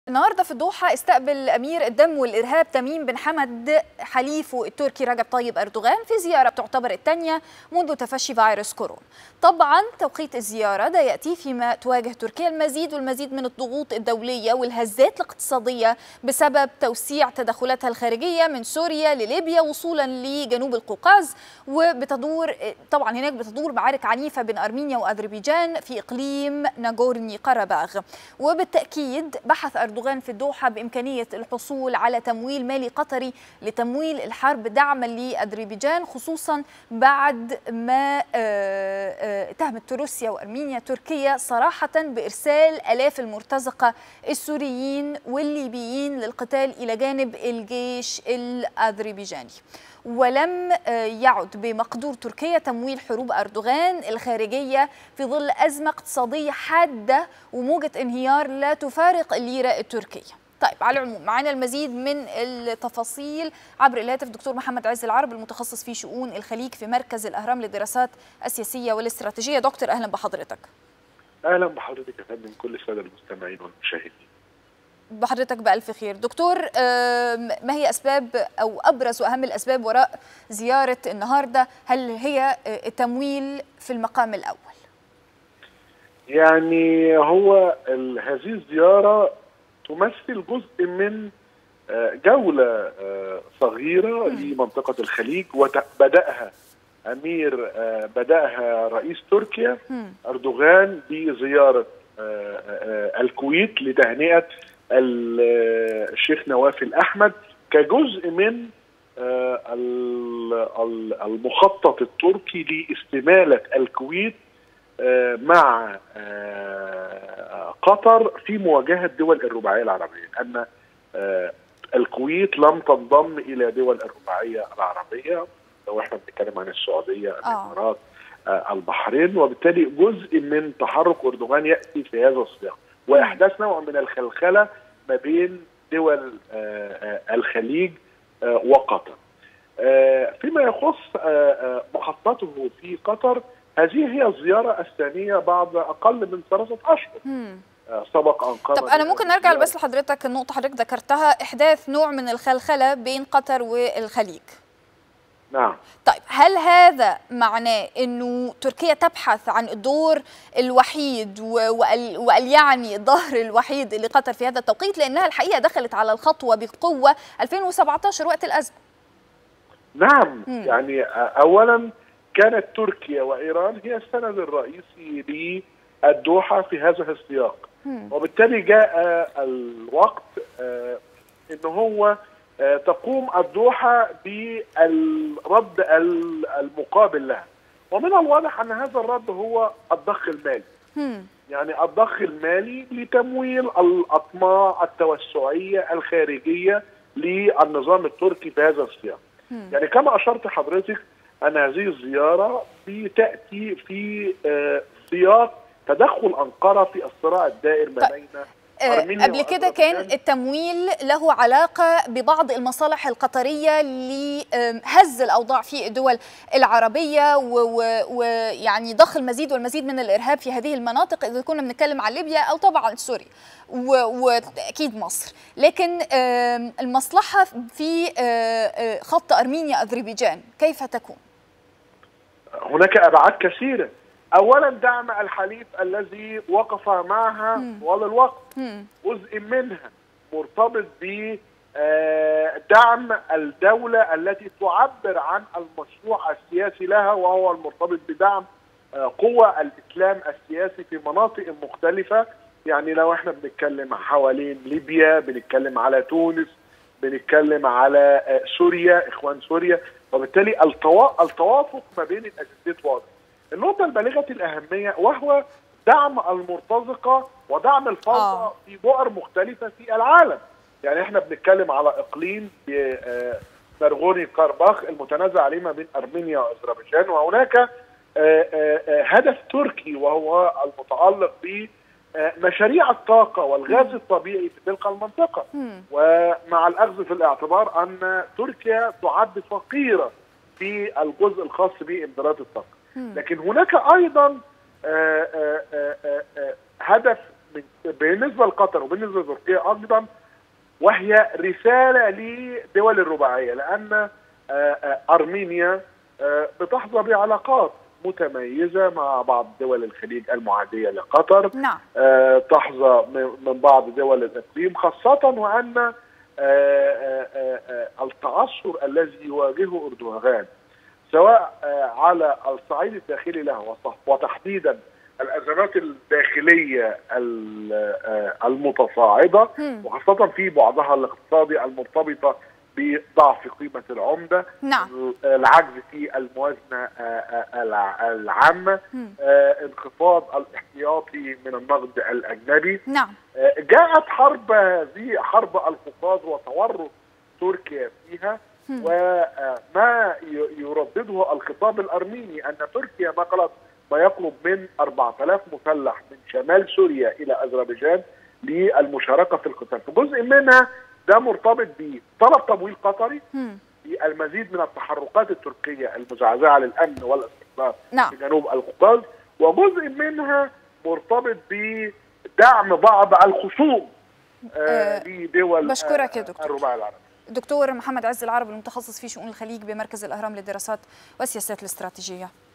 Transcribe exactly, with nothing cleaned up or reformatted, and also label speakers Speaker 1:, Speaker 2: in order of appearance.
Speaker 1: النهارده في الدوحة استقبل أمير الدم والإرهاب تميم بن حمد حليفه التركي رجب طيب أردوغان في زيارة تعتبر الثانية منذ تفشي فيروس كورونا. طبعا توقيت الزيارة ده يأتي فيما تواجه تركيا المزيد والمزيد من الضغوط الدولية والهزات الاقتصادية بسبب توسيع تدخلاتها الخارجية من سوريا لليبيا وصولا لجنوب القوقاز، وبتدور طبعا هناك بتدور معارك عنيفة بين أرمينيا وأذربيجان في إقليم ناغورني قرباغ. وبالتأكيد بحث أردوغان في الدوحة بإمكانية الحصول على تمويل مالي قطري لتمويل الحرب دعما لأذربيجان، خصوصا بعد ما اتهمت روسيا وأرمينيا تركيا صراحة بإرسال آلاف المرتزقة السوريين والليبيين للقتال إلى جانب الجيش الأذربيجاني. ولم يعد بمقدور تركيا تمويل حروب أردوغان الخارجية في ظل أزمة اقتصادية حادة وموجة انهيار لا تفارق الليرة التركية. طيب، على العموم معنا المزيد من التفاصيل عبر الهاتف دكتور محمد عز العرب المتخصص في شؤون الخليج في مركز الأهرام للدراسات السياسية والاستراتيجية. دكتور أهلا بحضرتك.
Speaker 2: أهلا بحضرتك يا فندم، كل السادة المستمعين والمشاهدين.
Speaker 1: بحضرتك بألف خير. دكتور، ما هي أسباب أو أبرز وأهم الأسباب وراء زيارة النهاردة؟ هل هي التمويل في المقام الأول؟
Speaker 2: يعني هو هذه الزيارة تمثل جزء من جولة صغيرة لمنطقة الخليج، وبدأها أمير بدأها رئيس تركيا أردوغان بزيارة الكويت لتهنئة الشيخ نواف الأحمد كجزء من المخطط التركي لاستمالة الكويت مع قطر في مواجهة دول الرباعية العربية، أن الكويت لم تنضم إلى دول الرباعية العربية، لو احنا بنتكلم عن السعودية الإمارات البحرين، وبالتالي جزء من تحرك أردوغان يأتي في هذا السياق وإحداث نوع من الخلخلة ما بين دول الخليج وقطر. فيما يخص محطته في قطر، هذه هي الزيارة الثانية بعد أقل من ثلاثة أشهر. سبق أن قام.
Speaker 1: طب أنا ممكن نرجع بس لحضرتك النقطة حضرتك ذكرتها، إحداث نوع من الخلخلة بين قطر والخليج.
Speaker 2: نعم.
Speaker 1: طيب، هل هذا معناه أنه تركيا تبحث عن الدور الوحيد وقال يعني الظهر الوحيد لقطر في هذا التوقيت، لأنها الحقيقة دخلت على الخطوة بقوة ألفين وسبعة عشر وقت الأزمة؟
Speaker 2: نعم. م. يعني أولا كانت تركيا وإيران هي السند الرئيسي للدوحة في هذا السياق، م. وبالتالي جاء الوقت أنه هو تقوم الدوحة بالرد المقابل لها، ومن الواضح أن هذا الرد هو الضخ المالي. هم. يعني الضخ المالي لتمويل الأطماع التوسعية الخارجية للنظام التركي في هذا السياق. يعني كما أشرت حضرتك أن هذه الزيارة بتأتي في سياق تدخل أنقرة في الصراع الدائر ما بين
Speaker 1: قبل كده كان التمويل له علاقة ببعض المصالح القطرية لهز الأوضاع في الدول العربية ويعني ضخ المزيد والمزيد من الإرهاب في هذه المناطق، إذا كنا بنتكلم عن ليبيا أو طبعا سوريا وأكيد مصر. لكن المصلحة في خط أرمينيا أذربيجان كيف تكون؟
Speaker 2: هناك أبعاد كثيرة. أولا دعم الحليف الذي وقف معها طوال الوقت، جزء منها مرتبط بدعم الدولة التي تعبر عن المشروع السياسي لها، وهو المرتبط بدعم قوى الإسلام السياسي في مناطق مختلفة. يعني لو احنا بنتكلم حوالين ليبيا، بنتكلم على تونس، بنتكلم على سوريا، إخوان سوريا، وبالتالي التوافق ما بين الأجندات واضح. النقطة البالغة الأهمية وهو دعم المرتزقة ودعم الفوضى آه. في بؤر مختلفة في العالم. يعني احنا بنتكلم على إقليم ناغورني قرباخ المتنازع عليه ما بين أرمينيا وأذربيجان، وهناك هدف تركي وهو المتعلق بمشاريع الطاقة والغاز الطبيعي في تلك المنطقة. م. ومع الأخذ في الاعتبار أن تركيا تعد فقيرة في الجزء الخاص بإمدادات الطاقة. لكن هناك أيضا آآ آآ آآ هدف بالنسبه لقطر وبالنسبه لتركيا ايضا، وهي رساله لدول الرباعيه، لان ارمينيا بتحظى بعلاقات متميزه مع بعض دول الخليج المعاديه لقطر.
Speaker 1: نعم.
Speaker 2: تحظى من بعض دول الاقليم، خاصه وان التعثر الذي يواجهه اردوغان سواء على الصعيد الداخلي له وتحديدا الازمات الداخليه المتصاعده، وخاصه في بعضها الاقتصادي المرتبطه بضعف قيمه العمله،
Speaker 1: نعم.
Speaker 2: العجز في الموازنه العامه، انخفاض الاحتياطي من النقد الاجنبي.
Speaker 1: نعم.
Speaker 2: جاءت حرب هذه حرب القوقاز وتورط تركيا فيها، وما يردده الخطاب الارميني ان تركيا نقلت ما يقرب من أربعة آلاف مسلح من شمال سوريا الى اذربيجان للمشاركه في القتال، فجزء منها ده مرتبط بطلب تمويل قطري للمزيد من التحركات التركيه المزعزعه للامن والاستقرار
Speaker 1: نعم.
Speaker 2: في جنوب القوقاز، وجزء منها مرتبط بدعم بعض الخصوم آه لدول
Speaker 1: بشكرك يا دكتور.
Speaker 2: الرباعي العربي.
Speaker 1: دكتور محمد عز العرب المتخصص في شؤون الخليج بمركز الأهرام للدراسات والسياسات الاستراتيجية.